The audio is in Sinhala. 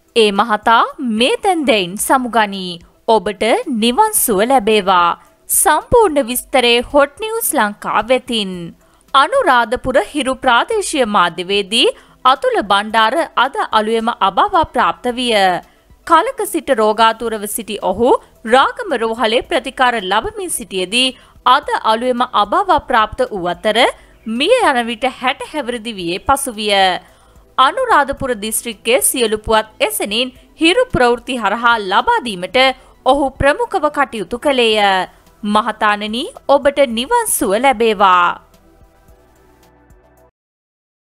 ඒ මහතා මේ තැන් දෙයින් සමුගනී. ඔබට නිවන් සුව ලැබේවා. සම්පූර්ණ විස්තරේ හොට් නිවුස් ලංකා වෙතින්. අනුරාධපුර හිරු ප්‍රාදේශීය මාධ්‍යවේදී අතුල බණ්ඩාර අද අලුයම අභාව ප්‍රාප්ත විය. කලක සිට රෝගාතුරව සිටි ඔහු රාගම රෝහලේ ප්‍රතිකාර ලබමින් සිටියේදී අද අලුයම අභාව ප්‍රාප්ත වූ අතර මිය යන විට 60 හැවිරිදි වියේ පසුවිය. අනුරාධපුර දිස්ත්‍රික්කයේ සියලු පුවත් එසෙනින් හිරු ප්‍රවෘත්ති හරහා ලබා දීමට ඔහු ප්‍රමුඛව කටයුතු කළේය. මහතාණනි ඔබට නිවන් සුව ලැබේවා.